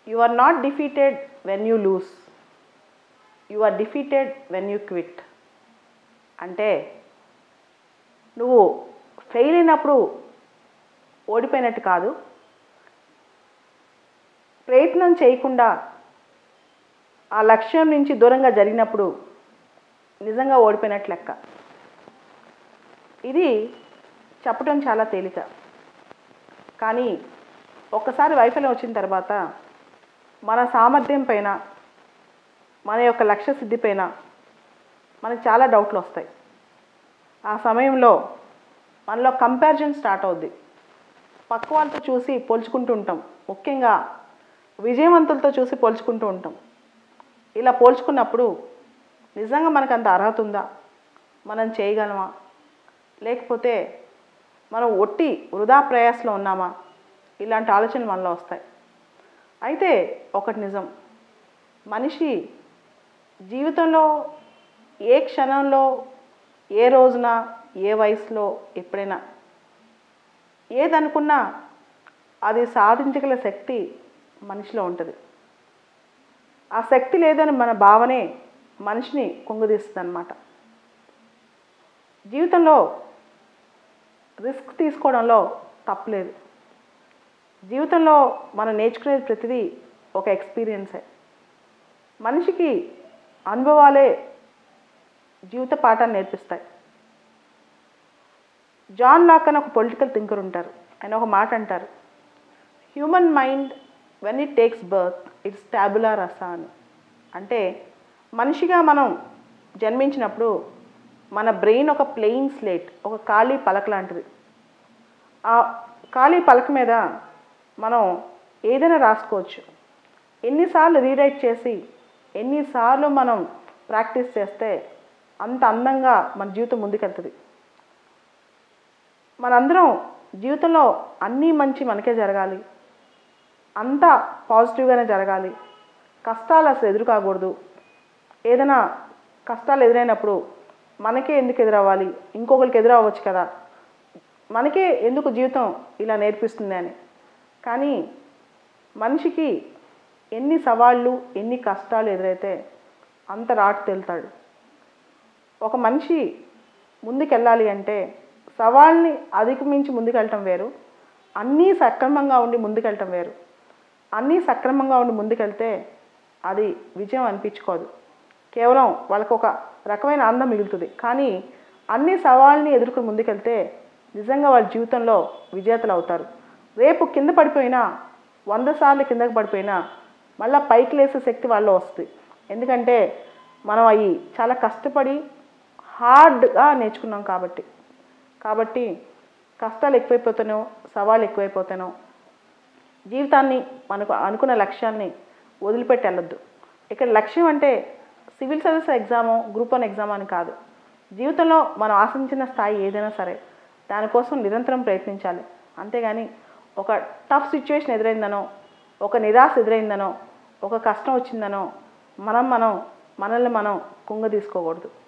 You are not defeated when you lose. You are defeated when you quit. అంటే నువ్వు fail అయినప్పుడు ఓడిపోయినట్టు కాదు, ప్రయత్నం చేయకుండా ఆ లక్ష్యం నుంచి దూరంగా జరిగినప్పుడు నిజంగా ఓడిపోయినట్లు లెక్క. ఇది చెప్పడం చాలా తేలిక, కానీ ఒక్కసారి వైఫల్యం వచ్చిన తర్వాత మన సామర్థ్యం పైన, మన యొక్క లక్ష్య సిద్ధి పైన మనకు చాలా డౌట్లు వస్తాయి. ఆ సమయంలో మనలో కంపారిజన్ స్టార్ట్ అవుద్ది. పక్క వాళ్ళతో చూసి పోల్చుకుంటూ ఉంటాం, ముఖ్యంగా విజయవంతులతో చూసి పోల్చుకుంటూ ఉంటాం. ఇలా పోల్చుకున్నప్పుడు నిజంగా మనకు అంత అర్హత ఉందా, మనం చేయగలమా, లేకపోతే మనం ఒట్టి వృధా ప్రయాసలో ఉన్నామా, ఇలాంటి ఆలోచనలు మనలో వస్తాయి. అయితే ఒకటి నిజం, మనిషి జీవితంలో ఏ క్షణంలో, ఏ రోజున, ఏ వయసులో, ఎప్పుడైనా ఏదనుకున్నా అది సాధించగల శక్తి మనిషిలో ఉంటుంది. ఆ శక్తి లేదని మన భావనే మనిషిని కుంగదీస్తుంది అన్నమాట. జీవితంలో రిస్క్ తీసుకోవడంలో తప్పులేదు. జీవితంలో మనం నేర్చుకునేది ప్రతిదీ ఒక ఎక్స్పీరియన్సే. మనిషికి అనుభవాలే జీవిత పాఠాన్ని నేర్పిస్తాయి. జాన్ లాక్ అని ఒక పొలిటికల్ థింకర్ ఉంటారు. ఆయన ఒక మాట అంటారు, human mind when it takes birth it's tabula rasa అని. అంటే మనిషిగా మనం జన్మించినప్పుడు మన బ్రెయిన్ ఒక ప్లెయిన్ స్లేట్, ఒక ఖాళీ పలక లాంటిది. ఆ ఖాళీ పలక మీద మనం ఏదైనా రాసుకోవచ్చు. ఎన్నిసార్లు రీరైట్ చేసి, ఎన్నిసార్లు మనం ప్రాక్టీస్ చేస్తే అంత అందంగా మన జీవితం ముందుకెళ్తుంది. మనందరం జీవితంలో అన్నీ మంచి మనకే జరగాలి, అంతా పాజిటివ్గానే జరగాలి, కష్టాలు అసలు ఎదురు కాకూడదు. ఏదైనా కష్టాలు ఎదురైనప్పుడు మనకే ఎందుకు ఎదురవ్వాలి, ఇంకొకరికి ఎదురవ్వచ్చు కదా, మనకే ఎందుకు జీవితం ఇలా నేర్పిస్తుంది అని. కానీ మనిషికి ఎన్ని సవాళ్ళు, ఎన్ని కష్టాలు ఎదురైతే అంత రాటు తేలుతాడు. ఒక మనిషి ముందుకెళ్ళాలి అంటే సవాళ్ళని అధిగమించి ముందుకెళ్ళటం వేరు, అన్నీ సక్రమంగా ఉండి ముందుకెళ్ళటం వేరు. అన్నీ సక్రమంగా ఉండి ముందుకెళ్తే అది విజయం అనిపించుకోదు, కేవలం వాళ్ళకు ఒక రకమైన ఆనందం మిగులుతుంది. కానీ అన్ని సవాళ్ళని ఎదుర్కొని ముందుకెళ్తే నిజంగా వాళ్ళ జీవితంలో విజేతలు అవుతారు. రేపు కింద పడిపోయినా, 100 సార్లు కిందకి పడిపోయినా మళ్ళీ పైకి లేసే శక్తి వాళ్ళలో వస్తుంది. ఎందుకంటే మనం అవి చాలా కష్టపడి హార్డ్గా నేర్చుకున్నాం కాబట్టి కష్టాలు ఎక్కువైపోతానో, సవాళ్ళు ఎక్కువైపోతానో జీవితాన్ని, మనకు అనుకున్న లక్ష్యాన్ని వదిలిపెట్టి వెళ్ళొద్దు. ఇక్కడ లక్ష్యం అంటే సివిల్ సర్వీస్ ఎగ్జామో, గ్రూప్ 1 ఎగ్జామ్ అని కాదు. జీవితంలో మనం ఆశించిన స్థాయి ఏదైనా సరే దానికోసం నిరంతరం ప్రయత్నించాలి. అంతేగాని ఒక టఫ్ సిచ్యువేషన్ ఎదురైందనో, ఒక నిరాశ ఎదురైందనో, ఒక కష్టం వచ్చిందనో మనల్ని మనం కుంగ తీసుకోకూడదు.